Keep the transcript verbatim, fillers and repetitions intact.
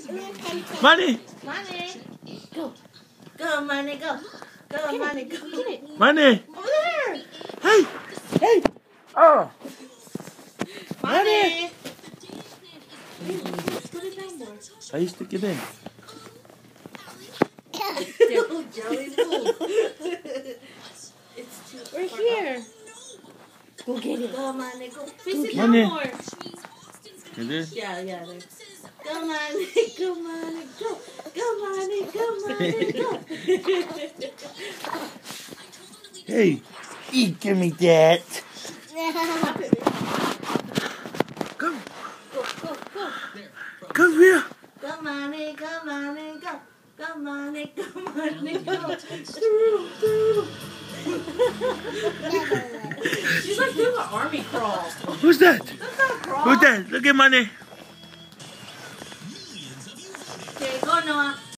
Money. Money. Go. Go, Money, go. Go, Money, go. Get it. Money. Over there. Hey. Hey. Oh. Money. Put it down more. How you stick it in? Jelly move. It's too Right here. Go get it. Go, Money, go. Please sit Money. down more. It is? Yeah, yeah. There. Go, Money, go, Money, go. Go, Money, go, Money, go. Hey. Eat, give me that. Come. Go, go, go. Come here. Go, Money, go, Money, go. Go, Money, go, Money, go. She's like doing an army crawl. Who's that? That's not a crawl. Who's that? Look at Money.